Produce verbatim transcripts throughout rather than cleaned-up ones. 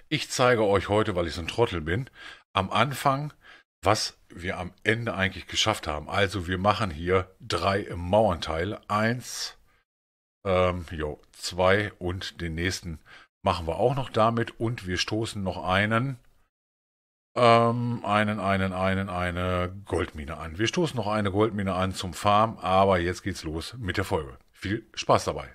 Ich zeige euch heute, weil ich so ein Trottel bin, am Anfang, was wir am Ende eigentlich geschafft haben. Also wir machen hier drei Mauernteile. Eins, ähm, jo, zwei und den nächsten machen wir auch noch damit. Und wir stoßen noch einen, ähm, einen, einen, einen, eine Goldmine an. Wir stoßen noch eine Goldmine an zum Farm, aber jetzt geht's los mit der Folge. Viel Spaß dabei.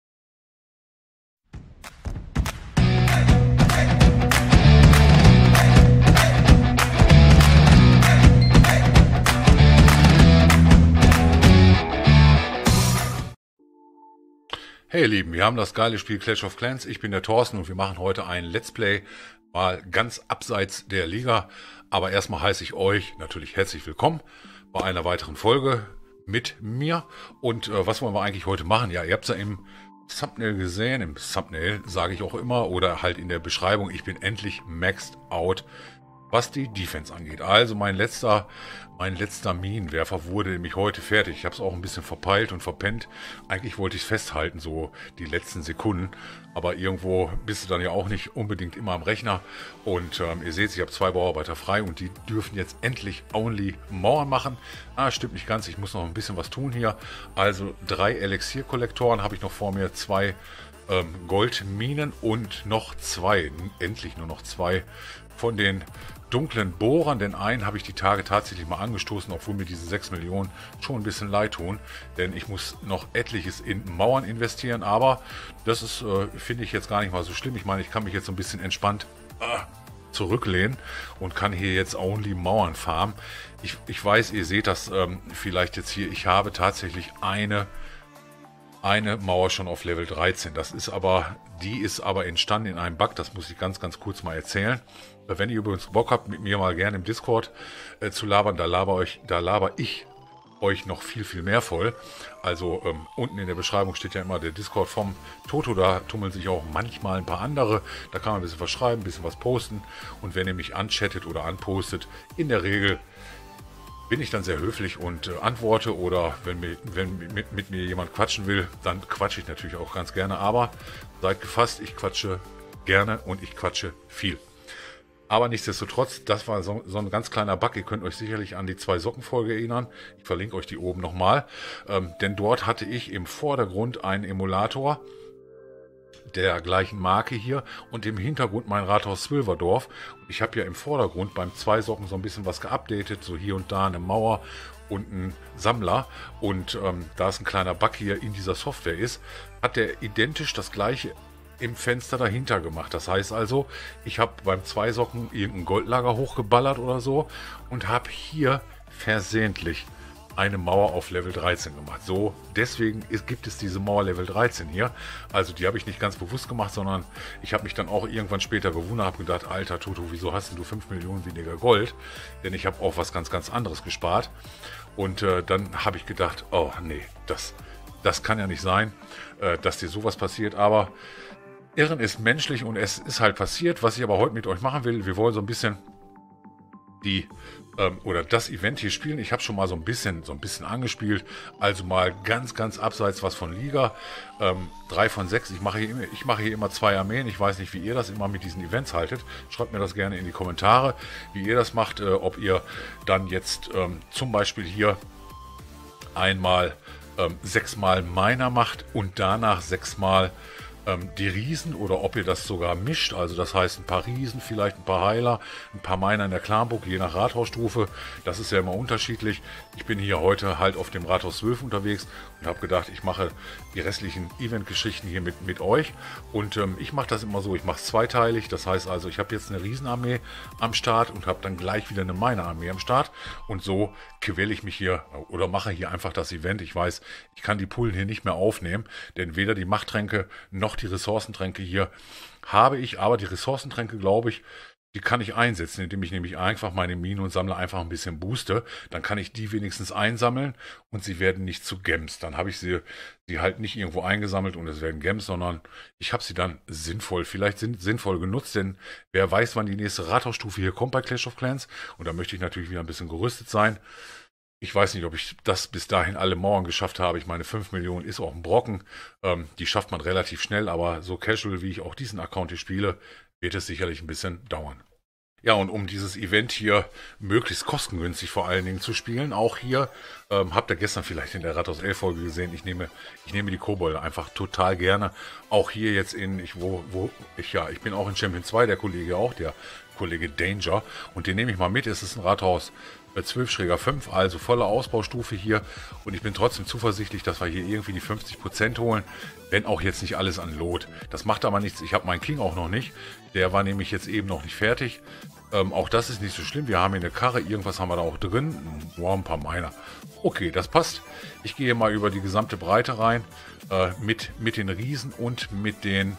Hey ihr Lieben, wir haben das geile Spiel Clash of Clans. Ich bin der Thorsten und wir machen heute ein Let's Play, mal ganz abseits der Liga. Aber erstmal heiße ich euch natürlich herzlich willkommen bei einer weiteren Folge mit mir. Und äh, was wollen wir eigentlich heute machen? Ja, ihr habt es ja im Thumbnail gesehen. Im Thumbnail sage ich auch immer oder halt in der Beschreibung, ich bin endlich maxed out, was die Defense angeht. Also mein letzter, mein letzter Minenwerfer wurde nämlich heute fertig. Ich habe es auch ein bisschen verpeilt und verpennt. Eigentlich wollte ich es festhalten, so die letzten Sekunden. Aber irgendwo bist du dann ja auch nicht unbedingt immer am Rechner. Und ähm, ihr seht, ich habe zwei Bauarbeiter frei und die dürfen jetzt endlich only Mauern machen. Ah, stimmt nicht ganz. Ich muss noch ein bisschen was tun hier. Also drei Elixier-Kollektoren habe ich noch vor mir. Zwei ähm, Goldminen und noch zwei, endlich nur noch zwei von den dunklen Bohrern, denn einen habe ich die Tage tatsächlich mal angestoßen, obwohl mir diese sechs Millionen schon ein bisschen leid tun, denn ich muss noch etliches in Mauern investieren, aber das ist, äh, finde ich jetzt gar nicht mal so schlimm. Ich meine, ich kann mich jetzt so ein bisschen entspannt äh, zurücklehnen und kann hier jetzt only Mauern farmen. Ich, ich weiß, ihr seht das ähm, vielleicht jetzt hier, ich habe tatsächlich eine eine Mauer schon auf Level dreizehn. Das ist aber, die ist aber entstanden in einem Bug, das muss ich ganz, ganz kurz mal erzählen. Wenn ihr übrigens Bock habt, mit mir mal gerne im Discord äh, zu labern, da laber, euch, da laber ich euch noch viel, viel mehr voll. Also ähm, unten in der Beschreibung steht ja immer der Discord vom Toto, da tummeln sich auch manchmal ein paar andere. Da kann man ein bisschen was schreiben, ein bisschen was posten. Und wenn ihr mich anchattet oder anpostet, in der Regel bin ich dann sehr höflich und äh, antworte, oder wenn, mir, wenn mit, mit mir jemand quatschen will, dann quatsche ich natürlich auch ganz gerne, aber seid gefasst, ich quatsche gerne und ich quatsche viel. Aber nichtsdestotrotz, das war so, so ein ganz kleiner Bug. Ihr könnt euch sicherlich an die zwei Sockenfolge erinnern. Ich verlinke euch die oben nochmal. Ähm, denn dort hatte ich im Vordergrund einen Emulator der gleichen Marke hier und im Hintergrund mein Rathaus Zwilverdorf. Ich habe ja im Vordergrund beim Zweisocken so ein bisschen was geupdatet, so hier und da eine Mauer und ein Sammler. Und ähm, da es ein kleiner Bug hier in dieser Software ist, hat der identisch das gleiche im Fenster dahinter gemacht. Das heißt also, ich habe beim Zweisocken irgendein Goldlager hochgeballert oder so und habe hier versehentlich eine Mauer auf Level dreizehn gemacht. So, deswegen ist, gibt es diese Mauer Level dreizehn hier. Also die habe ich nicht ganz bewusst gemacht, sondern ich habe mich dann auch irgendwann später gewundert, habe gedacht, alter Toto, wieso hast du fünf Millionen weniger Gold? Denn ich habe auch was ganz, ganz anderes gespart. Und äh, dann habe ich gedacht, oh nee, das, das kann ja nicht sein, äh, dass dir sowas passiert. Aber Irren ist menschlich und es ist halt passiert. Was ich aber heute mit euch machen will, wir wollen so ein bisschen die ähm, oder das Event hier spielen. Ich habe schon mal so ein bisschen so ein bisschen angespielt, also mal ganz ganz abseits was von Liga. Ähm, drei von sechs. Ich mache hier immer, ich mache hier immer zwei Armeen. Ich weiß nicht, wie ihr das immer mit diesen Events haltet. Schreibt mir das gerne in die Kommentare, wie ihr das macht. Äh, ob ihr dann jetzt ähm, zum Beispiel hier einmal ähm, sechsmal Miner macht und danach sechsmal die Riesen, oder ob ihr das sogar mischt, also das heißt ein paar Riesen, vielleicht ein paar Heiler, ein paar Miner in der Clanburg, je nach Rathausstufe, das ist ja immer unterschiedlich. Ich bin hier heute halt auf dem Rathaus zwölf unterwegs und habe gedacht, ich mache die restlichen Event-Geschichten hier mit, mit euch und ähm, ich mache das immer so, ich mache es zweiteilig, das heißt also, ich habe jetzt eine Riesenarmee am Start und habe dann gleich wieder eine Miner-Armee am Start und so quäle ich mich hier oder mache hier einfach das Event. Ich weiß, ich kann die Pullen hier nicht mehr aufnehmen, denn weder die Machttränke noch die Ressourcentränke hier habe ich, aber die Ressourcentränke, glaube ich, die kann ich einsetzen, indem ich nämlich einfach meine Minen und Sammler einfach ein bisschen booste. Dann kann ich die wenigstens einsammeln und sie werden nicht zu Gems. Dann habe ich sie, sie halt nicht irgendwo eingesammelt und es werden Gems, sondern ich habe sie dann sinnvoll, vielleicht sind, sinnvoll genutzt, denn wer weiß, wann die nächste Rathausstufe hier kommt bei Clash of Clans. Und da möchte ich natürlich wieder ein bisschen gerüstet sein. Ich weiß nicht, ob ich das bis dahin alle Mauern geschafft habe. Ich meine, fünf Millionen ist auch ein Brocken. Ähm, die schafft man relativ schnell, aber so casual, wie ich auch diesen Account hier spiele, wird es sicherlich ein bisschen dauern. Ja, und um dieses Event hier möglichst kostengünstig vor allen Dingen zu spielen, auch hier, ähm, habt ihr gestern vielleicht in der Rathaus elf Folge gesehen, ich nehme, ich nehme die Kobolde einfach total gerne. Auch hier jetzt in, ich, wo, wo, ich, ja, ich bin auch in Champion zwei, der Kollege auch, der Kollege Danger, und den nehme ich mal mit. Es ist ein Rathaus zwölf Schräger fünf, also volle Ausbaustufe hier, und ich bin trotzdem zuversichtlich, dass wir hier irgendwie die fünfzig Prozent holen, wenn auch jetzt nicht alles an Lot. Das macht aber nichts, ich habe meinen King auch noch nicht, der war nämlich jetzt eben noch nicht fertig. Ähm, auch das ist nicht so schlimm, wir haben hier eine Karre, irgendwas haben wir da auch drin, wow, ein paar Miner. Okay, das passt. Ich gehe mal über die gesamte Breite rein, äh, mit, mit den Riesen und mit den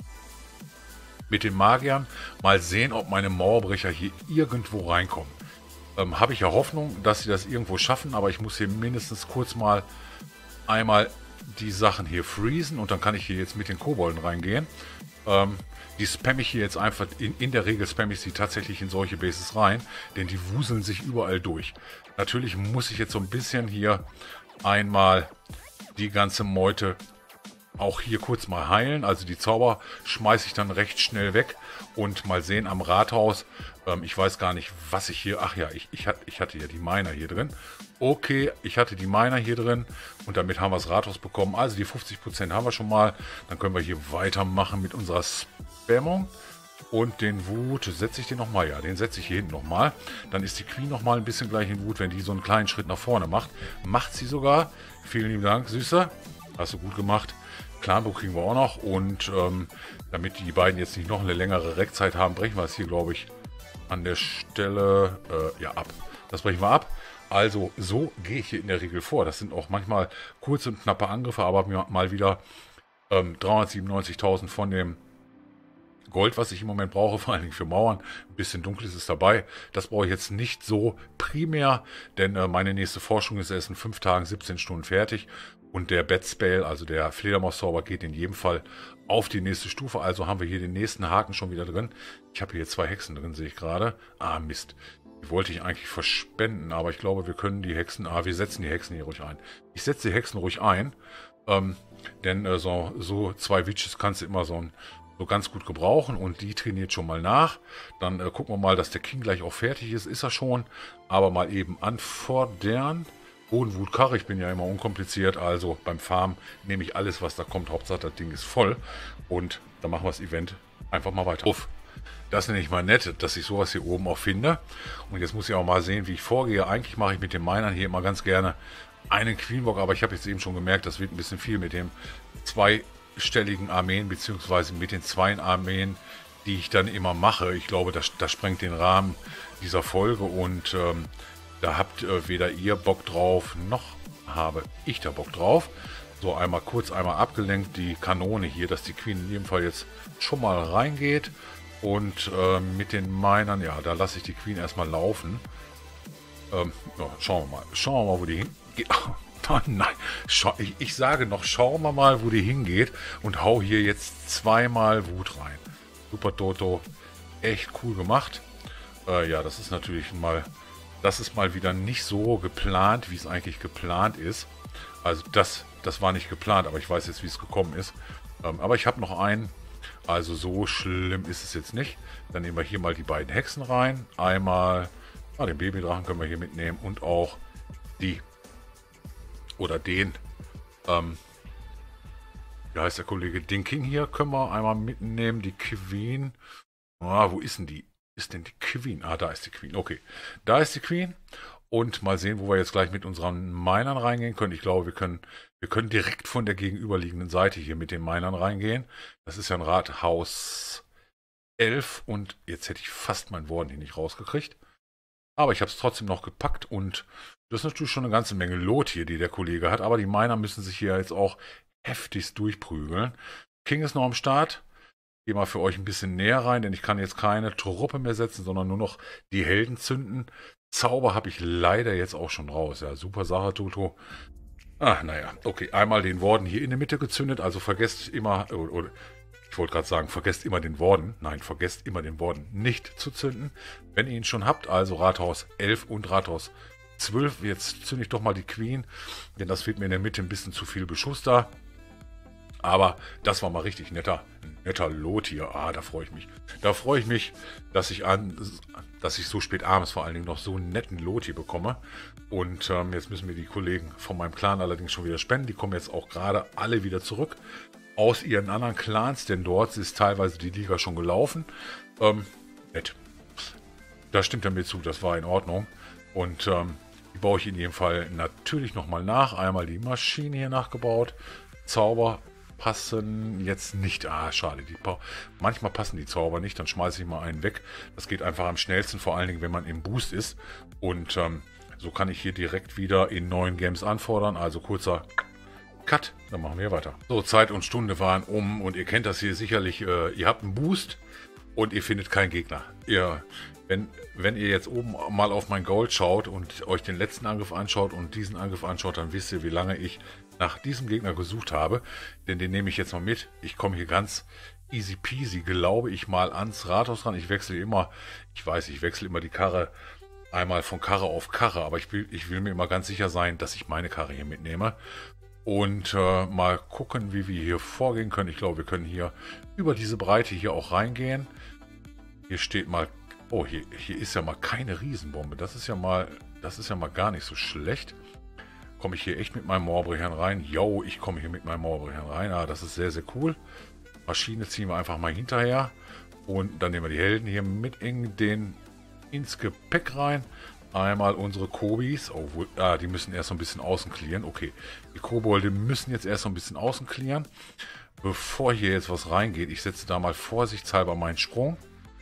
mit den Magiern. Mal sehen, ob meine Mauerbrecher hier irgendwo reinkommen. Ähm, habe ich ja Hoffnung, dass sie das irgendwo schaffen, aber ich muss hier mindestens kurz mal einmal die Sachen hier freezen und dann kann ich hier jetzt mit den Kobolden reingehen. Ähm, die spamme ich hier jetzt einfach, in, in der Regel spamme ich sie tatsächlich in solche Bases rein, denn die wuseln sich überall durch. Natürlich muss ich jetzt so ein bisschen hier einmal die ganze Meute auch hier kurz mal heilen, also die Zauber schmeiße ich dann recht schnell weg und mal sehen am Rathaus, ähm, ich weiß gar nicht, was ich hier, ach ja, ich, ich, ich hatte ja die Miner hier drin. Okay, ich hatte die Miner hier drin und damit haben wir das Rathaus bekommen, also die fünfzig Prozent haben wir schon mal, dann können wir hier weitermachen mit unserer Spammung. Und den Wut, setze ich den nochmal? Ja, den setze ich hier hinten nochmal. Dann ist die Queen nochmal ein bisschen gleich in Wut, wenn die so einen kleinen Schritt nach vorne macht. Macht sie sogar. Vielen lieben Dank, Süßer. Hast du gut gemacht. Clanbuch kriegen wir auch noch. Und ähm, damit die beiden jetzt nicht noch eine längere Reckzeit haben, brechen wir es hier, glaube ich, an der Stelle äh, ja ab. Das brechen wir ab. Also so gehe ich hier in der Regel vor. Das sind auch manchmal kurze und knappe Angriffe, aber mir mal wieder ähm, dreihundertsiebenundneunzigtausend von dem Gold, was ich im Moment brauche, vor allen Dingen für Mauern. Ein bisschen dunkles ist dabei. Das brauche ich jetzt nicht so primär, denn äh, meine nächste Forschung ist erst in fünf Tagen siebzehn Stunden fertig. Und der Bat Spell, also der Fledermaus-Zauber, geht in jedem Fall auf die nächste Stufe. Also haben wir hier den nächsten Haken schon wieder drin. Ich habe hier zwei Hexen drin, sehe ich gerade. Ah, Mist. Die wollte ich eigentlich verspenden, aber ich glaube, wir können die Hexen... Ah, wir setzen die Hexen hier ruhig ein. Ich setze die Hexen ruhig ein, ähm, denn äh, so, so zwei Witches kannst du immer so ein... so ganz gut gebrauchen und die trainiert schon mal nach. Dann äh, gucken wir mal, dass der King gleich auch fertig ist. Ist er schon. Aber mal eben anfordern. Bodenwutkarre, ich bin ja immer unkompliziert. Also beim Farm nehme ich alles, was da kommt. Hauptsache das Ding ist voll. Und dann machen wir das Event einfach mal weiter. Uff. Das nenne ich mal nett, dass ich sowas hier oben auch finde. Und jetzt muss ich auch mal sehen, wie ich vorgehe. Eigentlich mache ich mit den Minern hier immer ganz gerne einen Queenbock. Aber ich habe jetzt eben schon gemerkt, das wird ein bisschen viel mit dem zwei stelligen Armeen, beziehungsweise mit den zwei Armeen, die ich dann immer mache. Ich glaube, das, das sprengt den Rahmen dieser Folge und ähm, da habt äh, weder ihr Bock drauf, noch habe ich da Bock drauf. So, einmal kurz, einmal abgelenkt, die Kanone hier, dass die Queen in jedem Fall jetzt schon mal reingeht und äh, mit den Minern, ja, da lasse ich die Queen erstmal laufen. Ähm, ja, schauen wir mal, schauen wir mal, wo die hingeht. Oh nein, ich, ich sage noch, schauen wir mal, wo die hingeht und hau hier jetzt zweimal Wut rein. Super Toto, echt cool gemacht. Äh, ja, das ist natürlich mal, das ist mal wieder nicht so geplant, wie es eigentlich geplant ist. Also das, das war nicht geplant, aber ich weiß jetzt, wie es gekommen ist. Ähm, aber ich habe noch einen, also so schlimm ist es jetzt nicht. Dann nehmen wir hier mal die beiden Hexen rein. Einmal, ah, den Babydrachen können wir hier mitnehmen und auch die oder den, ähm, wie heißt der Kollege, den King hier können wir einmal mitnehmen, die Queen, ah, wo ist denn die, ist denn die Queen, ah, da ist die Queen, okay, da ist die Queen und mal sehen, wo wir jetzt gleich mit unseren Minern reingehen können. Ich glaube, wir können, wir können direkt von der gegenüberliegenden Seite hier mit den Minern reingehen. Das ist ja ein Rathaus elf und jetzt hätte ich fast mein Worden hier nicht rausgekriegt. Aber ich habe es trotzdem noch gepackt und das ist natürlich schon eine ganze Menge Lot hier, die der Kollege hat. Aber die Miner müssen sich hier jetzt auch heftigst durchprügeln. King ist noch am Start. Gehe mal für euch ein bisschen näher rein, denn ich kann jetzt keine Truppe mehr setzen, sondern nur noch die Helden zünden. Zauber habe ich leider jetzt auch schon raus. Ja, super Sache, Toto. Ah, naja, okay. Einmal den Worden hier in der Mitte gezündet. Also vergesst immer... Oder, oder, ich wollte gerade sagen, vergesst immer den Worden. Nein, vergesst immer den Worden nicht zu zünden. Wenn ihr ihn schon habt, also Rathaus elf und Rathaus zwölf. Jetzt zünde ich doch mal die Queen, denn das wird mir in der Mitte ein bisschen zu viel Beschuss da. Aber das war mal richtig netter, netter Lot hier. Ah, da freue ich mich. Da freue ich mich, dass ich an, dass ich so spät abends vor allen Dingen noch so einen netten Lot hier bekomme. Und ähm, jetzt müssen mir die Kollegen von meinem Clan allerdings schon wieder spenden. Die kommen jetzt auch gerade alle wieder zurück aus ihren anderen Clans, denn dort ist teilweise die Liga schon gelaufen. Ähm, nett. Da stimmt er mir zu, das war in Ordnung. Und ähm, die baue ich in jedem Fall natürlich nochmal nach. Einmal die Maschine hier nachgebaut. Zauber passen jetzt nicht. Ah, schade. Die Manchmal passen die Zauber nicht. Dann schmeiße ich mal einen weg. Das geht einfach am schnellsten, vor allen Dingen, wenn man im Boost ist. Und ähm, so kann ich hier direkt wieder in neuen Games anfordern. Also kurzer Cut. Dann machen wir weiter. So, Zeit und Stunde waren um. Und ihr kennt das hier sicherlich. Äh, ihr habt einen Boost und ihr findet keinen Gegner. Ihr... Wenn, wenn ihr jetzt oben mal auf mein Gold schaut und euch den letzten Angriff anschaut und diesen Angriff anschaut, dann wisst ihr, wie lange ich nach diesem Gegner gesucht habe. Denn den nehme ich jetzt mal mit. Ich komme hier ganz easy peasy, glaube ich, mal ans Rathaus ran. Ich wechsle immer, ich weiß, ich wechsle immer die Karre einmal von Karre auf Karre. Aber ich will, ich will mir immer ganz sicher sein, dass ich meine Karre hier mitnehme. Und äh, mal gucken, wie wir hier vorgehen können. Ich glaube, wir können hier über diese Breite hier auch reingehen. Hier steht mal... Oh, hier, hier ist ja mal keine Riesenbombe. Das ist ja mal, das ist ja mal gar nicht so schlecht. Komme ich hier echt mit meinem Moorbrechern rein? Jo, ich komme hier mit meinem Moorbrechern rein. Ah, das ist sehr, sehr cool. Maschine ziehen wir einfach mal hinterher. Und dann nehmen wir die Helden hier mit in den, ins Gepäck rein. Einmal unsere Kobis. Oh, wo, ah, die müssen erst so ein bisschen außen clearen. Okay, die Kobolde müssen jetzt erst so ein bisschen außen clearen. Bevor hier jetzt was reingeht, ich setze da mal vorsichtshalber meinen Sprung.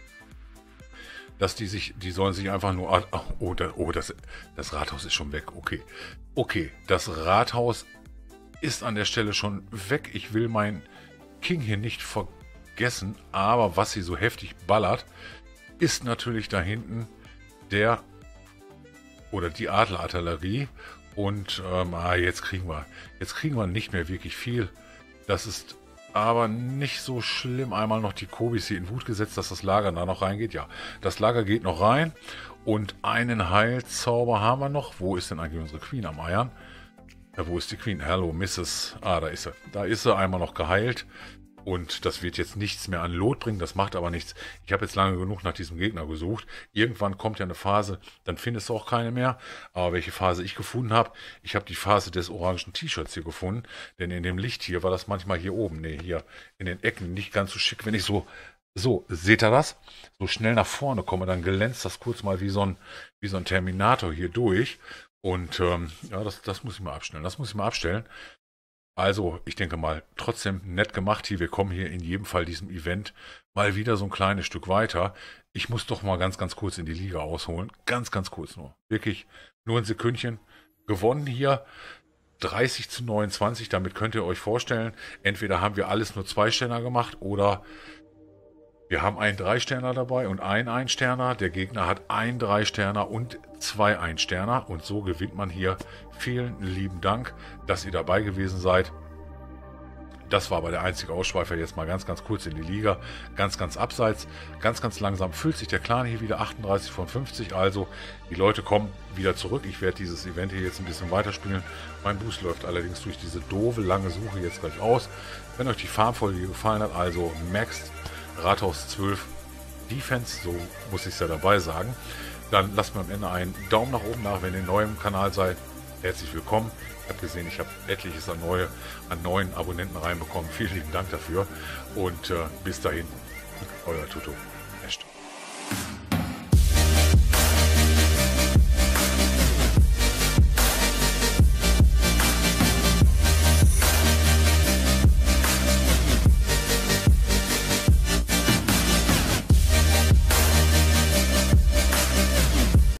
Dass die sich, die sollen sich einfach nur, oh, da, oh das, das Rathaus ist schon weg, okay. Okay, das Rathaus ist an der Stelle schon weg. Ich will meinen King hier nicht vergessen, aber was sie so heftig ballert, ist natürlich da hinten der, oder die Adlerartillerie. Und ähm, ah, jetzt kriegen wir, jetzt kriegen wir nicht mehr wirklich viel. Das ist... aber nicht so schlimm. Einmal noch die Kobis hier in Wut gesetzt, dass das Lager da noch reingeht. Ja, das Lager geht noch rein. Und einen Heilzauber haben wir noch. Wo ist denn eigentlich unsere Queen am Eiern? Ja, wo ist die Queen? Hallo, Misses Ah, da ist sie. Da ist sie einmal noch geheilt. Und das wird jetzt nichts mehr an Lot bringen. Das macht aber nichts. Ich habe jetzt lange genug nach diesem Gegner gesucht. Irgendwann kommt ja eine Phase, dann findest du auch keine mehr. Aber welche Phase ich gefunden habe, ich habe die Phase des orangen T-Shirts hier gefunden. Denn in dem Licht hier war das manchmal hier oben. Ne, hier in den Ecken nicht ganz so schick. Wenn ich so, so, seht ihr das? So schnell nach vorne komme, dann glänzt das kurz mal wie so ein, wie so ein Terminator hier durch. Und ähm, ja, das, das muss ich mal abstellen. Das muss ich mal abstellen. Also, ich denke mal, trotzdem nett gemacht hier. Wir kommen hier in jedem Fall diesem Event mal wieder so ein kleines Stück weiter. Ich muss doch mal ganz, ganz kurz in die Liga ausholen. Ganz, ganz kurz nur. Wirklich nur ein Sekündchen. Gewonnen hier. dreißig zu neunundzwanzig. Damit könnt ihr euch vorstellen, entweder haben wir alles nur zwei Sterner gemacht oder wir haben einen Drei-Sterner dabei und einen Ein-Sterner. Der Gegner hat einen Drei-Sterner und zwei Ein-Sterner. Und so gewinnt man hier. Vielen lieben Dank, dass ihr dabei gewesen seid. Das war aber der einzige Ausschweifer. Jetzt mal ganz, ganz kurz in die Liga. Ganz, ganz abseits. Ganz, ganz langsam füllt sich der Clan hier wieder. achtunddreißig von fünfzig. Also die Leute kommen wieder zurück. Ich werde dieses Event hier jetzt ein bisschen weiterspielen. Mein Boost läuft allerdings durch diese doofe, lange Suche jetzt gleich aus. Wenn euch die Farmfolge gefallen hat, also Maxed Rathaus zwölf Defense, so muss ich es ja dabei sagen, dann lasst mir am Ende einen Daumen nach oben nach, wenn ihr neu im Kanal seid. Herzlich willkommen. Ich habe gesehen, ich habe etliches an, neue, an neuen Abonnenten reinbekommen. Vielen lieben Dank dafür und äh, bis dahin, euer Tuto. Echt.